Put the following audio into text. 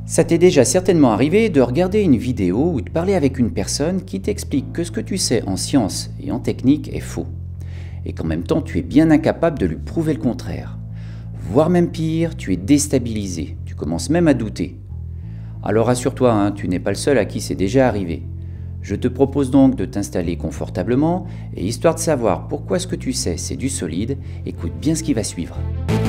Ça t'est déjà certainement arrivé de regarder une vidéo ou de parler avec une personne qui t'explique que ce que tu sais en science et en technique est faux, et qu'en même temps tu es bien incapable de lui prouver le contraire. Voire même pire, tu es déstabilisé, tu commences même à douter. Alors rassure-toi, tu n'es pas le seul à qui c'est déjà arrivé. Je te propose donc de t'installer confortablement, et histoire de savoir pourquoi ce que tu sais c'est du solide, écoute bien ce qui va suivre.